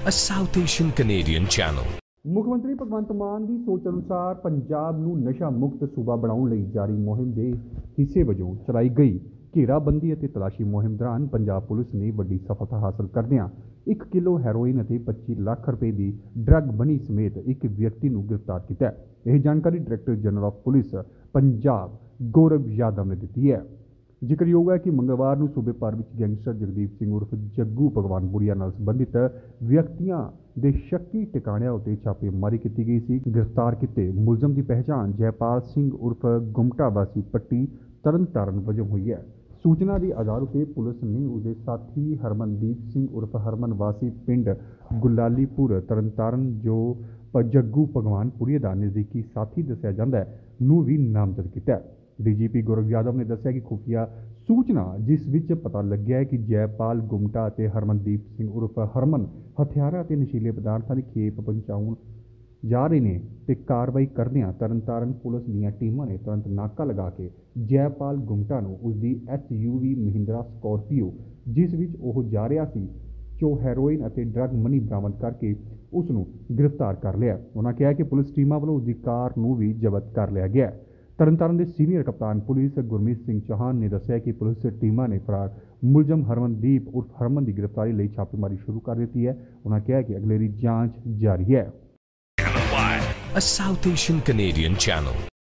a South Asian Canadian channel. ਮੁੱਖ ਮੰਤਰੀ ਭਗਵੰਤ ਮਾਨ ਦੀ ਸੋਚ ਅਨੁਸਾਰ ਪੰਜਾਬ ਨੂੰ ਨਸ਼ਾ ਮੁਕਤ ਸੂਬਾ ਬਣਾਉਣ ਲਈ ਜਾਰੀ ਮੁਹਿੰਮ ਦੇ ਹਿੱਸੇ ਵਜੋਂ ਚਲਾਈ ਗਈ ਘੇਰਾਬੰਦੀ ਅਤੇ ਤਲਾਸ਼ੀ ਮੁਹਿੰਮ ਦੌਰਾਨ ਪੰਜਾਬ ਪੁਲਿਸ ਨੇ ਵੱਡੀ ਸਫਲਤਾ ਹਾਸਲ ਕਰਦਿਆਂ 1 ਕਿਲੋ ਹੈਰੋਇਨ ਅਤੇ 25 ਲੱਖ ਰੁਪਏ ਦੀ ਡਰੱਗ ਮਨੀ ਸਮੇਤ ਇੱਕ ਵਿਅਕਤੀ ਨੂੰ ਗ੍ਰਿਫਤਾਰ ਕੀਤਾ ਹੈ। ਇਹ ਜਾਣਕਾਰੀ director general of police Punjab Gaurav Yadav ਨੇ ਦਿੱਤੀ ਹੈ। ਜ਼ਿਕਰਯੋਗ ਹੈ ਕਿ ਮੰਗਲਵਾਰ ਨੂੰ ਸੂਬੇ ਭਰ ਵਿੱਚ ਗੈਂਗਸਟਰ ਜਗਦੀਪ ਸਿੰਘ ਉਰਫ ਜੱਗੂ ਭਗਵਾਨਪੁਰੀਆ ਨਾਲ ਸੰਬੰਧਿਤ ਵਿਅਕਤੀਆਂ ਦੇ ਸ਼ੱਕੀ ਟਿਕਾਣਿਆਂ ਉੱਤੇ ਛਾਪੇਮਾਰੀ ਕੀਤੀ ਗਈ ਸੀ। ਗ੍ਰਿਫਤਾਰ ਕੀਤੇ ਮੁਲਜ਼ਮ ਦੀ ਪਹਿਚਾਣ ਜੈਪਾਲ ਸਿੰਘ ਉਰਫ ਗੁਮਟਾ ਵਾਸੀ ਪੱਟੀ ਤਰਨਤਾਰਨ ਵਜੋਂ ਹੋਈ ਹੈ। ਸੂਚਨਾ ਦੇ ਆਧਾਰ ਉੱਤੇ ਪੁਲਿਸ ਨੇ ਉਸਦੇ ਸਾਥੀ ਹਰਮਨਦੀਪ ਸਿੰਘ ਉਰਫ ਹਰਮਨ ਵਾਸੀ ਪਿੰਡ ਗੁਲਾਲੀਪੁਰ ਤਰਨਤਾਰਨ ਜੋ ਜੱਗੂ ਭਗਵਾਨਪੁਰੀਆ ਦਾ ਨਜ਼ਦੀਕੀ ਸਾਥੀ ਦੱਸਿਆ ਜਾਂਦਾ ਹੈ ਨੂੰ ਵੀ ਨਾਮਜ਼ਦ ਕੀਤਾ ਹੈ। ਡੀਜੀਪੀ ਗੌਰਵ ਯਾਦਵ ਨੇ ਦੱਸਿਆ ਕਿ ਖੁਫੀਆ ਸੂਚਨਾ ਜਿਸ ਵਿੱਚ ਪਤਾ ਲੱਗਿਆ ਹੈ ਕਿ ਜੈਪਾਲ ਗੁਮਟਾ ਅਤੇ ਹਰਮਨਦੀਪ ਸਿੰਘ ਉਰਫ ਹਰਮਨ ਹਥਿਆਰਾਂ ਅਤੇ ਨਸ਼ੀਲੇ ਪਦਾਰਥਾਂ ਦੀ ਖੇਪ ਪਹੁੰਚਾਉਣ ਜਾ ਰਹੇ ਨੇ ਤੇ ਕਾਰਵਾਈ ਕਰਦਿਆਂ ਤਰਨਤਾਰਨ ਪੁਲਿਸ ਦੀਆਂ ਟੀਮਾਂ ਨੇ ਤੁਰੰਤ ਨਾਕਾ ਲਗਾ ਕੇ ਜੈਪਾਲ ਗੁਮਟਾ ਨੂੰ ਉਸਦੀ SUV ਮਹਿੰਦਰਾ ਸਕਾਰਪੀਓ ਜਿਸ ਵਿੱਚ ਉਹ ਜਾ ਰਿਹਾ ਸੀ ਚੋਂ ਹੈਰੋਇਨ ਅਤੇ ਡਰੱਗ ਮਨੀ ਬਰਾਮਦ ਕਰਕੇ ਉਸ ਨੂੰ ਗ੍ਰਿਫਤਾਰ ਕਰ ਲਿਆ। ਉਹਨਾਂ ਕਿਹਾ ਕਿ ਪੁਲਿਸ ਟੀਮਾਂ ਵੱਲੋਂ ਉਸਦੀ ਕਾਰ ਨੂੰ ਵੀ ਜ਼ਬਤ ਕਰ ਲਿਆ ਗਿਆ। ਤਰਨਤਾਰਨ ਦੇ ਸੀਨੀਅਰ ਕਪਤਾਨ ਪੁਲਿਸ ਗੁਰਮੀਤ ਸਿੰਘ ਚੌਹਾਨ ਨੇ ਦੱਸਿਆ ਕਿ ਪੁਲਿਸ ਟੀਮਾਂ ਨੇ ਫਰਾਰ ਮੁਲਜ਼ਮ ਹਰਮਨਦੀਪ ਉਰਫ ਹਰਮਨ ਦੀ ਗ੍ਰਿਫਤਾਰੀ ਲਈ ਛਾਪੇਮਾਰੀ ਸ਼ੁਰੂ ਕਰ ਦਿੱਤੀ ਹੈ। ਉਹਨਾਂ ਕਿਹਾ ਕਿ ਅਗਲੇਰੀ ਜਾਂਚ ਜਾਰੀ ਹੈ। A South Asian Canadian channel.